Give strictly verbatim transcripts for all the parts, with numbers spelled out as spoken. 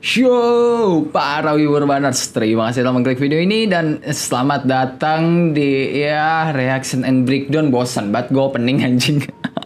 Show para viewer Banners, terima kasih telah mengklik video ini dan selamat datang di ya reaction and breakdown. Bosan banget gue opening anjing.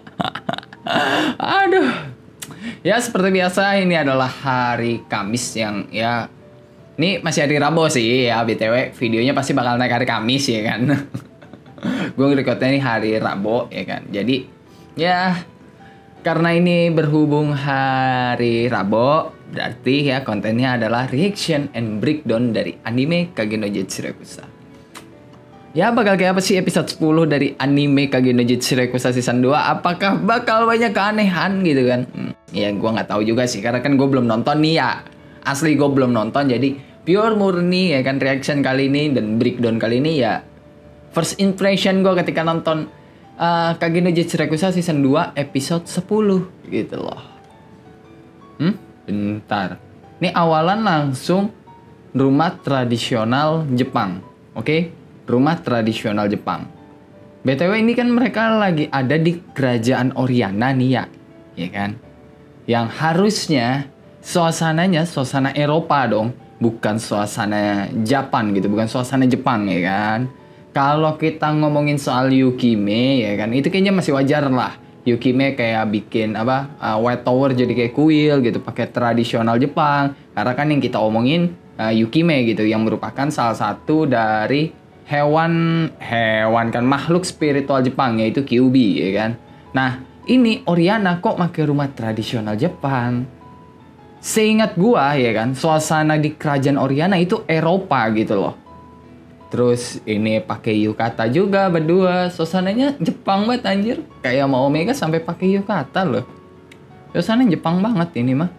Aduh. Ya seperti biasa ini adalah hari Kamis yang ya ini masih hari Rabu sih ya, B T W videonya pasti bakal naik hari Kamis ya kan. Gue ngerekodnya ini hari Rabu ya kan. Jadi ya karena ini berhubung hari Rabu, berarti ya kontennya adalah reaction and breakdown dari anime Kage no Jitsureikusa. Ya bakal kayak apa sih episode sepuluh dari anime Kage no Jitsureikusa season dua? Apakah bakal banyak keanehan gitu kan? Hmm, ya gue nggak tahu juga sih karena kan gue belum nonton nih ya. Asli gue belum nonton, jadi pure murni ya kan reaction kali ini dan breakdown kali ini ya first impression gue ketika nonton uh, Kage no Jitsureikusa season dua episode sepuluh gitu loh. Hmm? Bentar. Ini awalan langsung rumah tradisional Jepang. Oke? Okay? Rumah tradisional Jepang. B T W ini kan mereka lagi ada di kerajaan Oriana nih ya. Ya kan? Yang harusnya suasananya suasana Eropa dong, bukan suasana Jepang gitu, bukan suasana Jepang ya kan. Kalau kita ngomongin soal Yukime ya kan, itu kayaknya masih wajar lah. Yukime kayak bikin apa uh, White Tower jadi kayak kuil gitu, pakai tradisional Jepang. Karena kan yang kita omongin uh, Yukime gitu, yang merupakan salah satu dari hewan hewan kan makhluk spiritual Jepang, yaitu Kyuubi ya kan. Nah ini Oriana kok pakai rumah tradisional Jepang. Seingat gua ya kan, suasana di kerajaan Oriana itu Eropa gitu loh. Terus ini pakai yukata juga berdua, suasananya Jepang banget anjir. Kayak mau Omega sampai pakai yukata loh. Suasananya Jepang banget ini mah.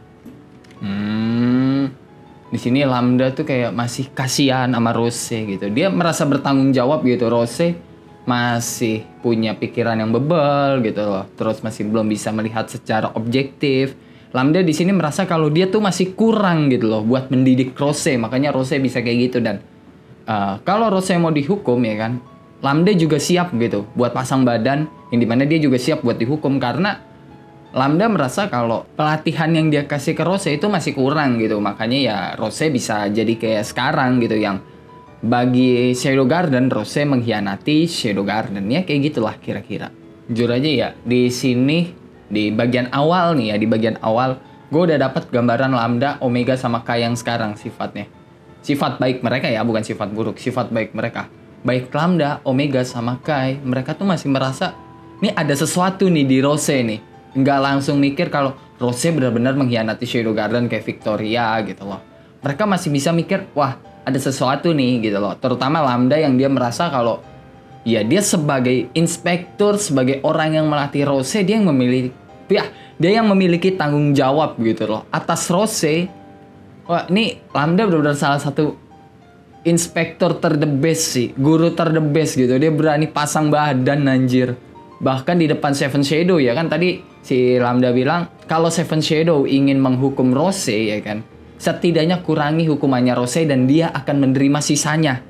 Hmm. Di sini Lambda tuh kayak masih kasihan sama Rose gitu. Dia merasa bertanggung jawab gitu. Rose masih punya pikiran yang bebal gitu loh. Terus masih belum bisa melihat secara objektif. Lambda di sini merasa kalau dia tuh masih kurang gitu loh buat mendidik Rose. Makanya Rose bisa kayak gitu. Dan Uh, kalau Rose mau dihukum ya kan, Lambda juga siap gitu buat pasang badan, yang dimana dia juga siap buat dihukum karena Lambda merasa kalau pelatihan yang dia kasih ke Rose itu masih kurang gitu. Makanya ya Rose bisa jadi kayak sekarang gitu, yang bagi Shadow Garden Rose mengkhianati Shadow Garden ya, kayak gitulah kira-kira. Jujur aja ya di sini di bagian awal nih ya, di bagian awal gue udah dapat gambaran Lambda, Omega sama Kai yang sekarang sifatnya. Sifat baik mereka ya, bukan sifat buruk. Sifat baik mereka. Baik Lambda, Omega, sama Kai, mereka tuh masih merasa nih ada sesuatu nih di Rose nih. Nggak langsung mikir kalau Rose benar-benar mengkhianati Shadow Garden kayak Victoria gitu loh. Mereka masih bisa mikir, wah ada sesuatu nih gitu loh. Terutama Lambda yang dia merasa kalau ya dia sebagai inspektur, sebagai orang yang melatih Rose, dia yang memiliki, ya, dia yang memiliki tanggung jawab gitu loh atas Rose. Wah ini Lambda benar-benar salah satu inspektor terdebes sih, guru terdebes gitu. Dia berani pasang badan anjir. Bahkan di depan Seven Shadow ya kan, tadi si Lambda bilang kalau Seven Shadow ingin menghukum Rose ya kan, setidaknya kurangi hukumannya Rose dan dia akan menerima sisanya.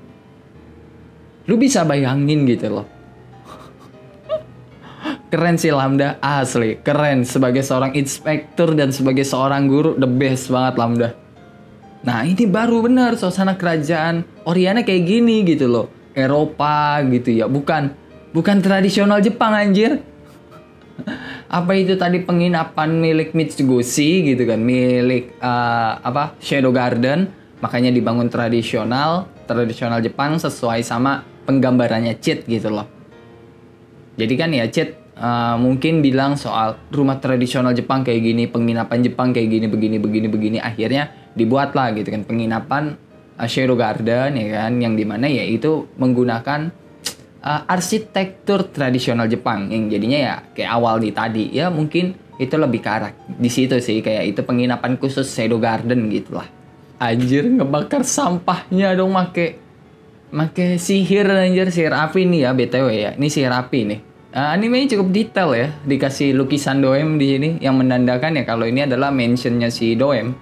Lu bisa bayangin gitu loh. Keren sih Lambda, asli keren sebagai seorang inspektur dan sebagai seorang guru, the best banget Lambda. Nah ini baru bener suasana kerajaan Oriana kayak gini gitu loh, Eropa gitu ya, bukan bukan tradisional Jepang anjir. Apa itu tadi penginapan milik Mitsugoshi gitu kan, milik uh, apa Shadow Garden, makanya dibangun tradisional tradisional Jepang sesuai sama penggambarannya Cheat gitu loh. Jadi kan ya Cheat Uh, mungkin bilang soal rumah tradisional Jepang kayak gini, penginapan Jepang kayak gini, begini, begini, begini. Akhirnya dibuat lah gitu kan penginapan uh, Shadow Garden ya kan, yang dimana ya itu menggunakan uh, arsitektur tradisional Jepang, yang jadinya ya kayak awal di tadi ya, mungkin itu lebih ke arah di situ sih, kayak itu penginapan khusus Shadow Garden gitulah. Anjir ngebakar sampahnya dong make make sihir anjir, sihir api nih ya B T W ya, ini sihir api nih. Uh, animenya cukup detail ya, dikasih lukisan Doem di sini yang menandakan ya kalau ini adalah mentionnya si Doem.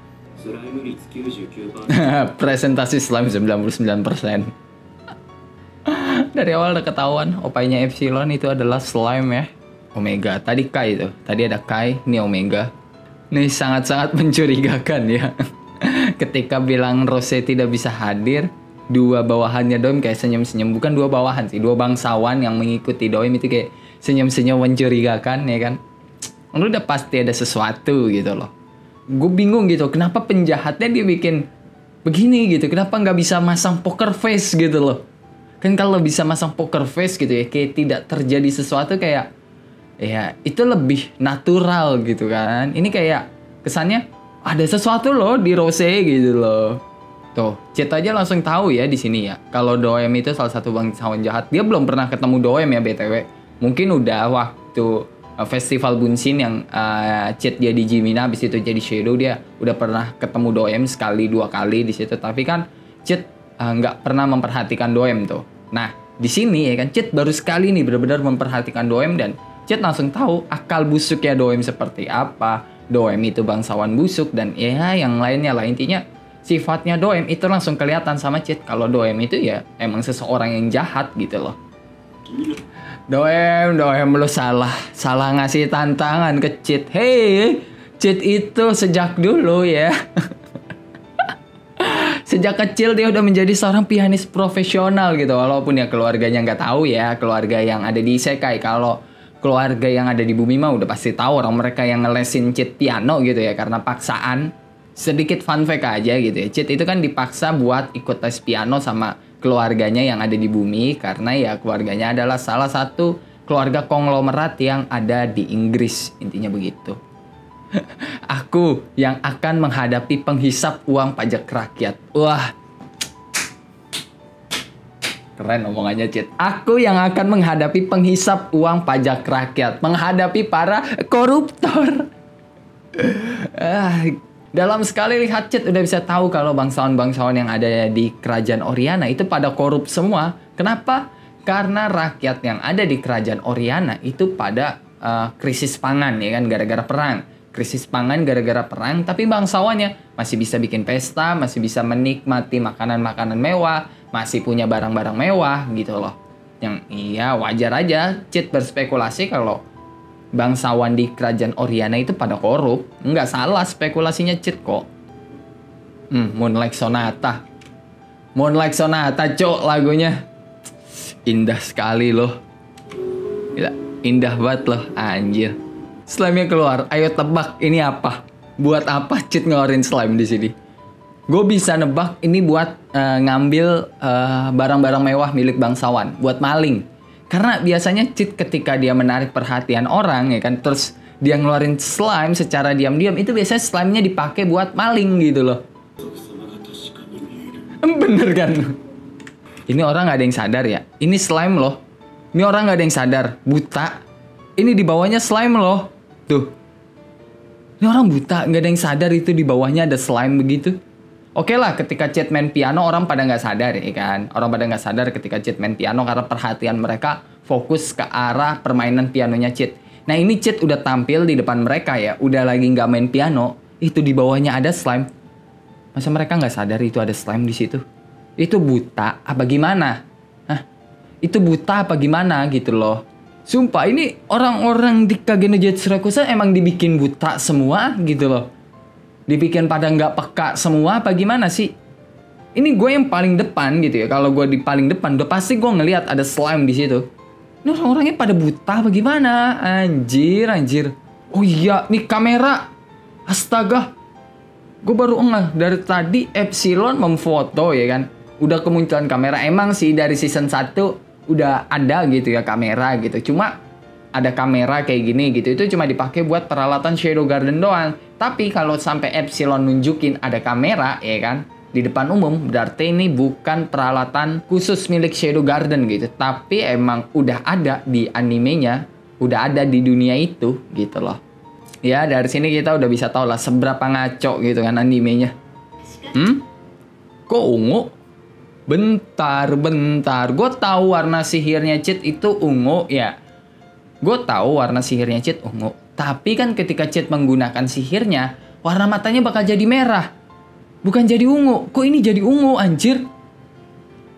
Presentasi slime sembilan puluh sembilan persen. Dari awal udah ketahuan opainya Epsilon itu adalah slime ya. Omega, tadi Kai itu, tadi ada Kai, ini Omega. Ini sangat-sangat mencurigakan ya. Ketika bilang Rose tidak bisa hadir, dua bawahannya Doem kayak senyum-senyum. Bukan dua bawahan sih, dua bangsawan yang mengikuti Doem itu kayak senyum-senyum mencurigakan ya kan. Lu udah pasti ada sesuatu gitu loh. Gue bingung gitu, kenapa penjahatnya dia bikin begini gitu. Kenapa nggak bisa masang poker face gitu loh. Kan kalau bisa masang poker face gitu ya, kayak tidak terjadi sesuatu kayak, ya itu lebih natural gitu kan. Ini kayak kesannya ada sesuatu loh di Rose gitu loh. Tuh, Cid aja langsung tahu ya di sini ya. Kalau Doem itu salah satu bangsawan jahat. Dia belum pernah ketemu Doem ya B T W. Mungkin udah waktu uh, festival Bunsin yang uh, Cid dia di Jimina, habis itu jadi Shadow, dia udah pernah ketemu Doem sekali dua kali di situ. Tapi kan Cid nggak uh, pernah memperhatikan Doem tuh. Nah, di sini ya kan Cid baru sekali nih benar-benar memperhatikan Doem dan Cid langsung tahu akal busuknya Doem seperti apa. Doem itu bangsawan busuk dan ya yang lainnya lah. Intinya sifatnya Doem itu langsung kelihatan sama Cid kalau Doem itu ya emang seseorang yang jahat gitu loh. Doem, Doem lu salah, salah ngasih tantangan ke Cid. Hei, Cid itu sejak dulu ya. Sejak kecil dia udah menjadi seorang pianis profesional gitu. Walaupun ya keluarganya nggak tahu ya, keluarga yang ada di Isekai. Kalau keluarga yang ada di bumi mah udah pasti tahu orang mereka yang ngelesin Cid piano gitu ya karena paksaan. Sedikit fun fact aja gitu ya, Cid itu kan dipaksa buat ikut tes piano sama keluarganya yang ada di bumi karena ya keluarganya adalah salah satu keluarga konglomerat yang ada di Inggris, intinya begitu. Aku yang akan menghadapi penghisap uang pajak rakyat. Wah, keren omongannya Cid. Aku yang akan menghadapi penghisap uang pajak rakyat, menghadapi para koruptor. Ah, dalam sekali lihat Cid udah bisa tahu kalau bangsawan-bangsawan yang ada di kerajaan Oriana itu pada korup semua. Kenapa? Karena rakyat yang ada di kerajaan Oriana itu pada uh, krisis pangan ya kan, gara-gara perang. Krisis pangan gara-gara perang, tapi bangsawannya masih bisa bikin pesta, masih bisa menikmati makanan-makanan mewah, masih punya barang-barang mewah gitu loh. Yang iya wajar aja Cid berspekulasi kalau bangsawan di kerajaan Oriana itu pada korup. Nggak salah spekulasinya Cid kok. Hmm, Moonlight Sonata. Moonlight Sonata, cok lagunya. Indah sekali loh. Gila, indah banget loh, anjir. Slime-nya keluar, ayo tebak ini apa? Buat apa Cid ngeluarin slime di sini? Gue bisa nebak ini buat uh, ngambil barang-barang uh, mewah milik bangsawan, buat maling. Karena biasanya Cid ketika dia menarik perhatian orang ya kan, terus dia ngeluarin slime secara diam-diam, itu biasanya slime-nya dipakai buat maling gitu loh. Bener kan? Ini orang nggak ada yang sadar ya. Ini slime loh. Ini orang nggak ada yang sadar, buta. Ini di bawahnya slime loh. Tuh. Ini orang buta, nggak ada yang sadar itu di bawahnya ada slime begitu. Oke lah, ketika Cid main piano orang pada nggak sadar ya kan. Orang pada nggak sadar ketika Cid main piano karena perhatian mereka fokus ke arah permainan pianonya Cid. Nah ini Cid udah tampil di depan mereka ya, udah lagi nggak main piano, itu di bawahnya ada slime. Masa mereka nggak sadar itu ada slime di situ? Itu buta apa gimana? Hah? Itu buta apa gimana gitu loh? Sumpah ini orang-orang di Kage no Jutsu Rakusen emang dibikin buta semua gitu loh. Dibikin pada nggak peka semua apa gimana sih? Ini gue yang paling depan gitu ya. Kalau gue di paling depan udah pasti gue ngelihat ada slime di situ. Ini orang-orangnya pada buta apa gimana? Anjir, anjir. Oh iya, nih kamera. Astaga. Gue baru ngeh dari tadi Epsilon memfoto ya kan. Udah kemunculan kamera. Emang sih dari season satu udah ada gitu ya kamera gitu. Cuma ada kamera kayak gini gitu. Itu cuma dipakai buat peralatan Shadow Garden doang. Tapi kalau sampai Epsilon nunjukin ada kamera ya kan di depan umum, berarti ini bukan peralatan khusus milik Shadow Garden gitu. Tapi emang udah ada di animenya, udah ada di dunia itu gitu loh. Ya dari sini kita udah bisa tahu lah seberapa ngaco gitu kan animenya. Hmm? Kok ungu? Bentar, bentar. Gue tahu warna sihirnya Cid itu ungu ya. Gue tahu warna sihirnya Cid ungu. Tapi kan ketika Cid menggunakan sihirnya, warna matanya bakal jadi merah. Bukan jadi ungu. Kok ini jadi ungu anjir?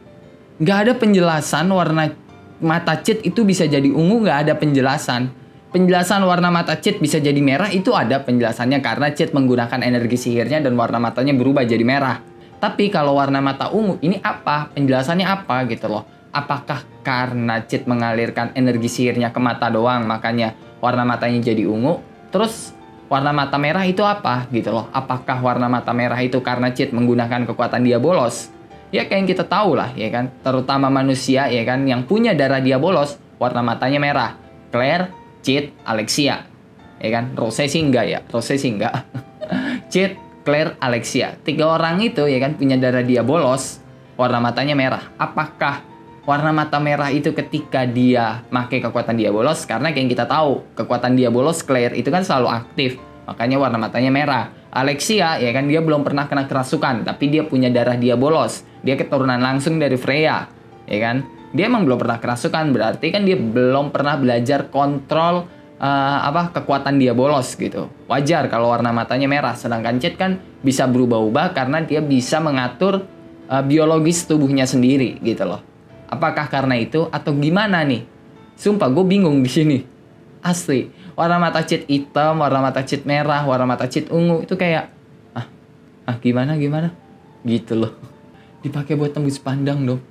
Gak ada penjelasan warna mata Cid itu bisa jadi ungu, gak ada penjelasan. penjelasan warna mata Cid bisa jadi merah itu ada penjelasannya karena Cid menggunakan energi sihirnya dan warna matanya berubah jadi merah. Tapi kalau warna mata ungu ini apa? Penjelasannya apa gitu loh. Apakah karena Cid mengalirkan energi sihirnya ke mata doang makanya warna matanya jadi ungu? Terus warna mata merah itu apa gitu loh. Apakah warna mata merah itu karena Cid menggunakan kekuatan Diabolos? Ya kayak yang kita tahu lah ya kan. Terutama manusia ya kan yang punya darah Diabolos warna matanya merah. Claire, Cid, Alexia. Ya kan? Rose sih enggak ya. Rose sih enggak. Cid, Claire, Alexia. Tiga orang itu ya kan punya darah Diabolos warna matanya merah. Apakah warna mata merah itu ketika dia pakai kekuatan Diabolos? Karena kayak yang kita tahu kekuatan Diabolos Claire itu kan selalu aktif. Makanya warna matanya merah. Alexia ya kan dia belum pernah kena kerasukan tapi dia punya darah Diabolos. Dia keturunan langsung dari Freya. Ya kan? Dia emang belum pernah kerasukan berarti kan dia belum pernah belajar kontrol uh, apa kekuatan Diabolos gitu. Wajar kalau warna matanya merah. Sedangkan Cid kan bisa berubah-ubah karena dia bisa mengatur uh, biologis tubuhnya sendiri gitu loh. Apakah karena itu atau gimana nih? Sumpah gue bingung di sini. Asli. Warna mata Cid hitam, warna mata Cid merah, warna mata Cid ungu itu kayak ah, ah gimana gimana? Gitu loh. Dipakai buat tembus pandang dong.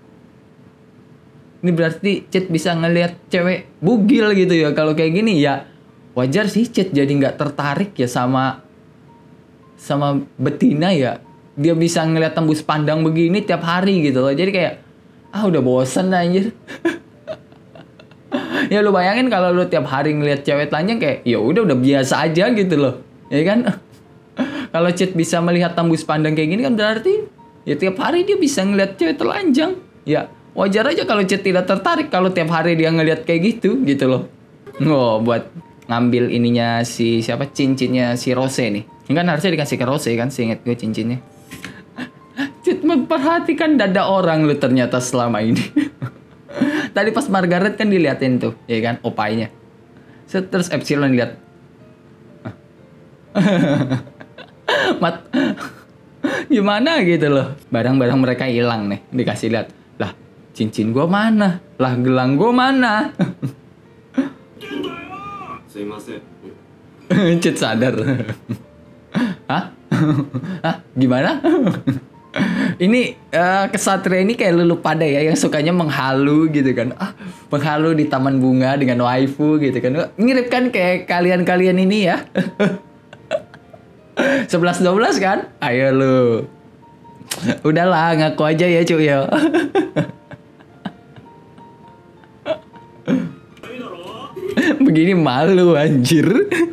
Ini berarti Cid bisa ngelihat cewek bugil gitu ya. Kalau kayak gini ya wajar sih Cid jadi nggak tertarik ya sama sama betina ya. Dia bisa ngelihat tembus pandang begini tiap hari gitu loh. Jadi kayak ah udah bosen anjir. Ya lu bayangin kalau lu tiap hari ngelihat cewek telanjang kayak ya udah udah biasa aja gitu loh. Ya kan? Kalau Cid bisa melihat tembus pandang kayak gini kan berarti ya tiap hari dia bisa ngelihat cewek telanjang. Ya wajar aja kalau Cid tidak tertarik kalau tiap hari dia ngelihat kayak gitu gitu loh. Oh, buat ngambil ininya si siapa cincinnya si Rose nih. Ini kan harusnya dikasih ke Rose kan, seingat gue cincinnya. Cid memperhatikan dada orang lu ternyata selama ini. Tadi pas Margaret kan diliatin tuh, ya kan, opainya. Terus Epsilon lihat. Mat gimana gitu loh. Barang-barang mereka hilang nih, dikasih lihat. Lah, cincin gua mana? Lah, gelang gua mana? Cid sadar. Hah? Hah? Gimana? Ini uh, kesatria ini kayak lulu pada ya yang sukanya menghalu gitu kan. Ah, menghalu di taman bunga dengan waifu gitu kan. Mirip kan kayak kalian-kalian ini ya. sebelas dua belas kan? Ayo lu. Udahlah, ngaku aja ya cuy ya. Begini malu anjir.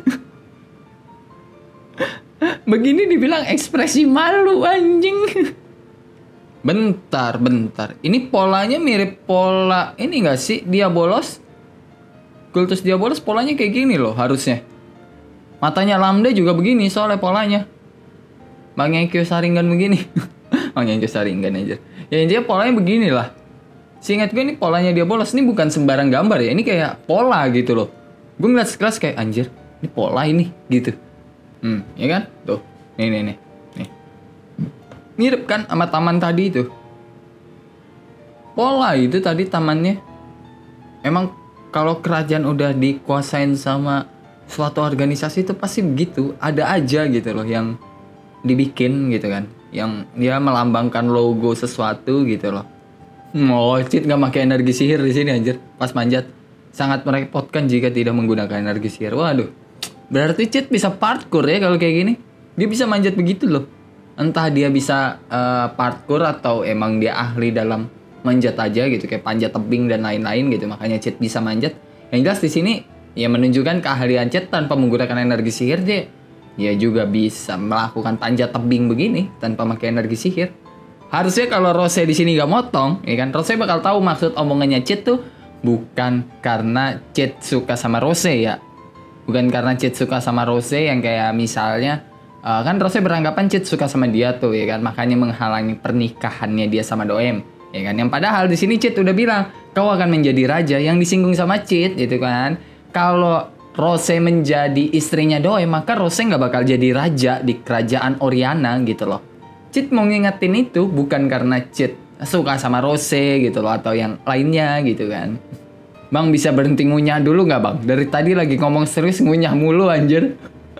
Begini dibilang ekspresi malu anjing. Bentar, bentar. Ini polanya mirip pola ini gak sih? Diabolos. Kultus Diabolos polanya kayak gini loh harusnya. Matanya Lambda juga begini soalnya polanya. Bang Enkyo Sharingan begini. Bang Enkyo Sharingan aja. Ya intinya polanya begini lah. Seingat gue ini polanya Diabolos. Ini bukan sembarang gambar ya. Ini kayak pola gitu loh. Gue ngeliat sekelas kayak anjir. Ini pola ini gitu. Hmm, ya kan? Tuh. Nih, nih, nih. Nih. Mirip kan sama taman tadi itu. Pola itu tadi tamannya. Emang kalau kerajaan udah dikuasain sama suatu organisasi itu pasti begitu. Ada aja gitu loh yang dibikin gitu kan. Yang dia melambangkan logo sesuatu gitu loh. Oh, Cid nggak pakai energi sihir di sini anjir. Pas manjat. Sangat merepotkan jika tidak menggunakan energi sihir. Waduh. Berarti Cid bisa parkour ya kalau kayak gini. Dia bisa manjat begitu loh. Entah dia bisa uh, parkour atau emang dia ahli dalam manjat aja gitu. Kayak panjat tebing dan lain-lain gitu. Makanya Cid bisa manjat. Yang jelas di sini ya menunjukkan keahlian Cid tanpa menggunakan energi sihir. Dia ya juga bisa melakukan panjat tebing begini tanpa pakai energi sihir. Harusnya kalau Rose di sini gak motong, ya kan? Rose bakal tahu maksud omongannya Cid tuh bukan karena Cid suka sama Rose ya. Bukan karena Cid suka sama Rose yang kayak misalnya uh, kan Rose beranggapan Cid suka sama dia tuh ya kan, makanya menghalangi pernikahannya dia sama Doem ya kan. Yang padahal di sini Cid udah bilang kau akan menjadi raja. Yang disinggung sama Cid gitu kan, kalau Rose menjadi istrinya Doem maka Rose nggak bakal jadi raja di kerajaan Oriana gitu loh. Cid mau ngingetin itu bukan karena Cid suka sama Rose gitu loh atau yang lainnya gitu kan. Bang bisa berhenti ngunyah dulu nggak bang? Dari tadi lagi ngomong serius ngunyah mulu anjir.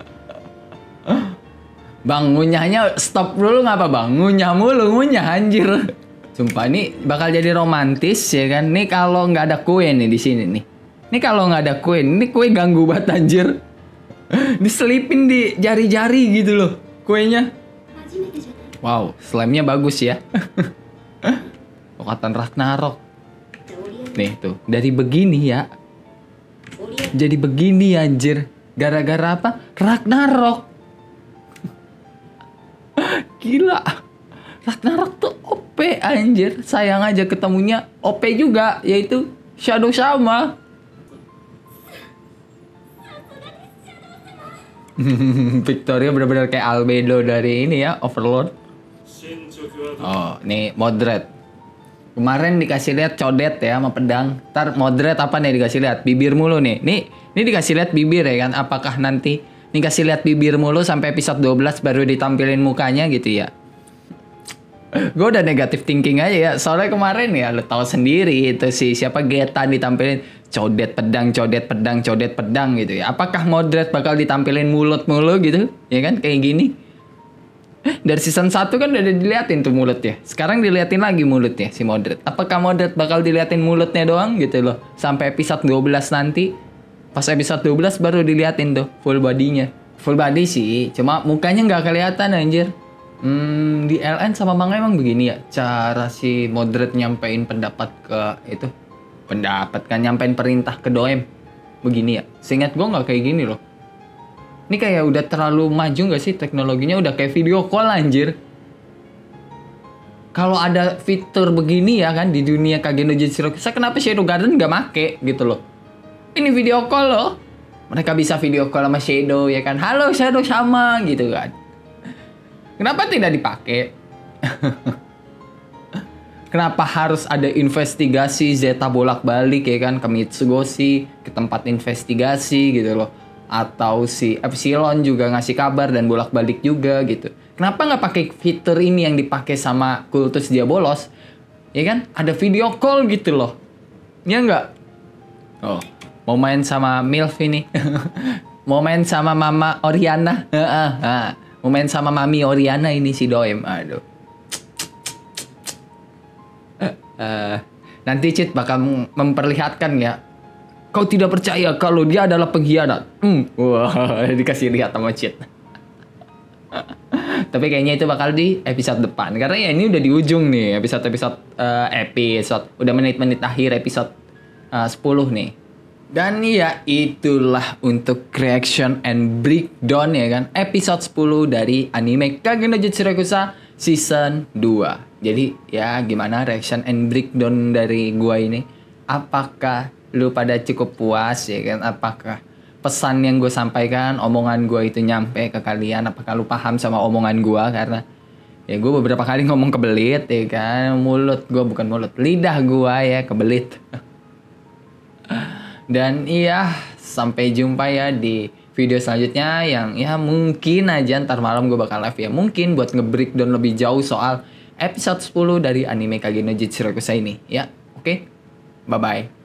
Bang ngunyahnya stop dulu nggak apa bang? Ngunyah mulu ngunyah anjir. Sumpah ini bakal jadi romantis ya kan? Nih kalau nggak ada kue nih di sini nih. Nih kalau nggak ada kue, ini kue ganggu banget anjir. Diselipin di jari-jari gitu loh kuenya. Wow, slime-nya bagus ya. Lokatan Ragnarok. Nih tuh, dari begini ya. Jadi begini anjir. Gara-gara apa? Ragnarok. Gila. Ragnarok tuh O P anjir. Sayang aja ketemunya O P juga, yaitu Shadow sama. Victoria benar-benar kayak albedo dari ini ya, Overlord. Oh, nih moderate. Kemarin dikasih lihat codet ya sama pedang. Ntar moderate apa nih dikasih lihat? Bibir mulu nih. Nih, ini dikasih lihat bibir ya kan? Apakah nanti nih kasih lihat bibir mulu sampai episode dua belas baru ditampilin mukanya gitu ya? Gue udah negatif thinking aja ya. Soalnya kemarin ya lo tahu sendiri itu si siapa Geta ditampilin codet pedang, codet pedang, codet pedang gitu ya. Apakah moderate bakal ditampilin mulut mulu gitu? Ya kan kayak gini. Dari season satu kan udah diliatin tuh mulut ya. Sekarang diliatin lagi mulutnya si moderate. Apakah moderate bakal diliatin mulutnya doang gitu loh sampai episode dua belas nanti? Pas episode dua belas baru diliatin tuh full body-nya. Full body sih, cuma mukanya nggak kelihatan anjir. Hmm, di L N sama manga emang begini ya cara si moderate nyampein pendapat ke itu. Pendapat kan nyampein perintah ke Doem. Begini ya. Seingat gue nggak kayak gini loh. Ini kayak udah terlalu maju nggak sih teknologinya, udah kayak video call anjir. Kalau ada fitur begini ya kan di dunia Kage no Jutsu Rokusa, kenapa Shadow Garden nggak make gitu loh? Ini video call loh. Mereka bisa video call sama Shadow ya kan. Halo Shadow sama gitu kan. Kenapa tidak dipakai? Kenapa harus ada investigasi Zeta bolak-balik ya kan ke Mitsugoshi, ke tempat investigasi gitu loh. Atau si Epsilon juga ngasih kabar dan bolak-balik juga gitu. Kenapa nggak pakai fitur ini yang dipakai sama Kultus Diabolos? Ya kan? Ada video call gitu loh. Ya nggak? Oh, mau main sama Milf ini. Mau main sama Mama Oriana. Mau main sama Mami Oriana ini si Doem. Aduh. Uh, nanti Cid bakal memperlihatkan ya. Kau tidak percaya kalau dia adalah pengkhianat. Hmm. Wah, dikasih lihat sama Cid. Tapi kayaknya itu bakal di episode depan. Karena ya ini udah di ujung nih. Episode-episode uh, episode. Udah menit-menit akhir episode uh, sepuluh nih. Dan ya itulah untuk reaction and breakdown ya kan. Episode sepuluh dari anime Kage no Jutsu Rokusa season dua. Jadi ya gimana reaction and breakdown dari gua ini? Apakah lu pada cukup puas ya kan? Apakah pesan yang gue sampaikan, omongan gue itu nyampe ke kalian? Apakah lu paham sama omongan gue? Karena ya gue beberapa kali ngomong kebelit ya kan. Mulut gue bukan mulut, lidah gue ya kebelit. Dan iya, sampai jumpa ya di video selanjutnya yang ya mungkin aja ntar malam gue bakal live ya. Mungkin buat nge-breakdown lebih jauh soal episode sepuluh dari anime Kage no Jutsu Rokusa ini ya. Oke, okay? Bye-bye.